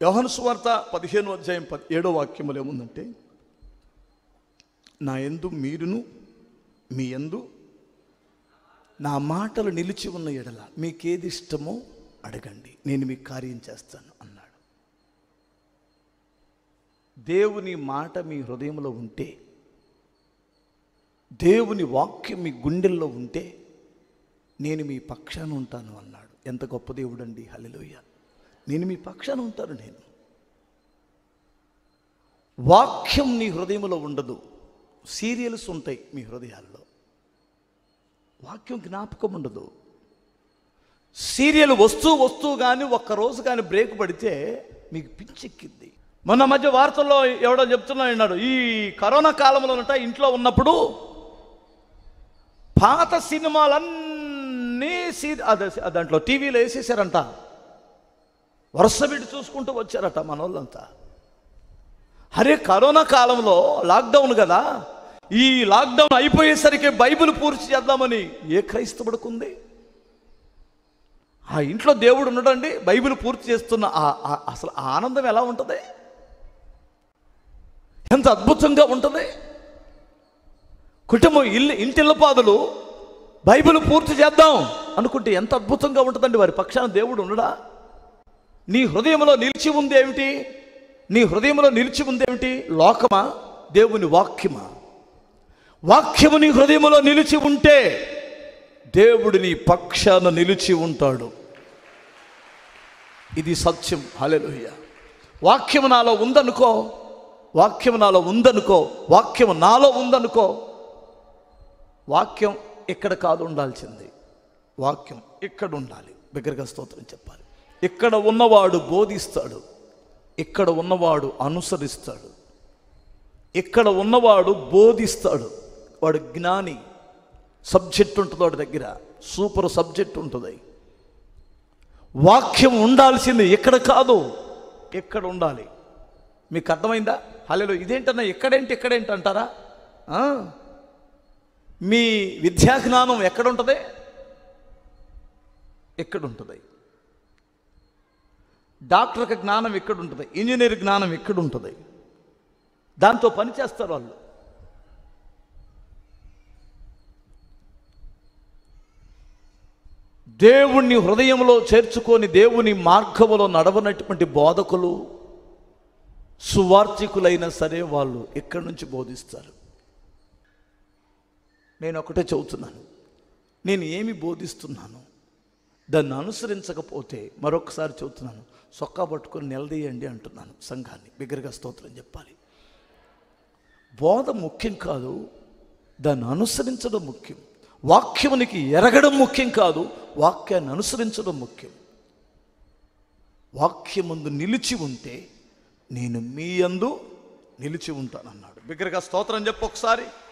యోహాను సువార్త 15వ అధ్యాయం 7వ వాక్యములో ఏముందంటే, నా యందు మీరును మీ యందు నా మాటలు నిలిచి ఉన్న ఎడల మీకేది ఇష్టమో అడగండి, నేను మీకు కార్యం చేస్తాను అన్నాడు. దేవుని మాట మీ హృదయంలో ఉంటే, దేవుని వాక్యం మీ గుండెల్లో ఉంటే నేను మీ పక్షాన ఉంటాను అన్నాడు. ఎంత గొప్ప దేవుడు అండి! హల్లెలూయా! నేను మీ పక్షాన ఉంటాను. నేను వాక్యం నీ హృదయంలో ఉండదు, సీరియల్స్ ఉంటాయి మీ హృదయాల్లో. వాక్యం జ్ఞాపకం ఉండదు. సీరియల్ వస్తూ కానీ ఒక్కరోజు కానీ బ్రేక్ పడితే మీకు పిచ్చెక్కింది. మొన్న మధ్య వార్తల్లో ఎవడో చెప్తున్నాడు, ఈ కరోనా కాలంలో ఇంట్లో ఉన్నప్పుడు పాత సినిమాలన్నీ దాంట్లో టీవీలో వేసేసారంట. వరుస పెట్టి చూసుకుంటూ వచ్చారట మనోళ్ళంతా. అరే, కరోనా కాలంలో లాక్డౌన్ కదా, ఈ లాక్డౌన్ అయిపోయేసరికి బైబిల్ పూర్తి చేద్దామని ఏ క్రైస్తవుడుకుంది? ఆ ఇంట్లో దేవుడు ఉన్నాడండి, బైబిల్ పూర్తి చేస్తున్న అసలు ఆనందం ఎలా ఉంటుంది? ఎంత అద్భుతంగా ఉంటుంది! కుటుంబం ఇంటిల్లపాదులు బైబిల్ పూర్తి చేద్దాం అనుకుంటే ఎంత అద్భుతంగా ఉంటుందండి. వారి పక్షాన దేవుడు ఉండడా? నీ హృదయంలో నిలిచి ఉంది ఏమిటి? నీ హృదయంలో నిలిచి ఉంది ఏమిటి? లోకమా, దేవుని వాక్యమా? వాక్యము నీ హృదయంలో నిలిచి ఉంటే దేవుడు నీ పక్షాన నిలిచి ఉంటాడు. ఇది సత్యం. హల్లెలూయా! వాక్యము నాలో ఉందనుకో, వాక్యము నాలో ఉందనుకో, వాక్యము నాలో ఉందనుకో. వాక్యం ఇక్కడ కాదు ఉండాల్సింది, వాక్యం ఇక్కడ ఉండాలి. బిగ్గరగా స్తోత్రం చెప్పాలి. ఇక్కడ ఉన్నవాడు బోధిస్తాడు, ఇక్కడ ఉన్నవాడు అనుసరిస్తాడు, ఇక్కడ ఉన్నవాడు బోధిస్తాడు. వాడు జ్ఞాని. సబ్జెక్ట్ ఉంటుంది వాడి దగ్గర, సూపర్ సబ్జెక్ట్ ఉంటుంది. వాక్యం ఉండాల్సింది ఇక్కడ కాదు, ఎక్కడ ఉండాలి. మీకు అర్థమైందా? హల్లెలూయా! ఇదేంటన్నా ఇక్కడేంటి అంటారా? మీ విద్యా జ్ఞానం ఎక్కడ ఉంటుంది? ఎక్కడ ఉంటుంది? డాక్టర్కి జ్ఞానం ఎక్కడ ఉంటుంది? ఇంజనీర్ జ్ఞానం ఎక్కడ ఉంటుంది? దాంతో పని చేస్తారు వాళ్ళు. దేవుణ్ణి హృదయంలో చేర్చుకొని దేవుని మార్గములో నడవనటువంటి బోధకులు, సువార్తికులైనా సరే వాళ్ళు ఎక్కడి నుంచి బోధిస్తారు? నేను ఒకటే చెబుతున్నాను, నేను ఏమి బోధిస్తున్నాను దాన్ని అనుసరించకపోతే, మరొకసారి చెబుతున్నాను, సొక్కా పట్టుకొని నిలదీయండి అంటున్నాను సంఘాన్ని. బిగ్గరగా స్తోత్రం చెప్పాలి. బోధ ముఖ్యం కాదు, దాన్ని అనుసరించడం ముఖ్యం. వాక్యమునికి ఎరగడం ముఖ్యం కాదు, వాక్యాన్ని అనుసరించడం ముఖ్యం. వాక్యమందు నిలిచి ఉంటే నేను మీ యందు నిలిచి ఉంటానన్నాడు. బిగ్గరగా స్తోత్రం చెప్పు ఒకసారి.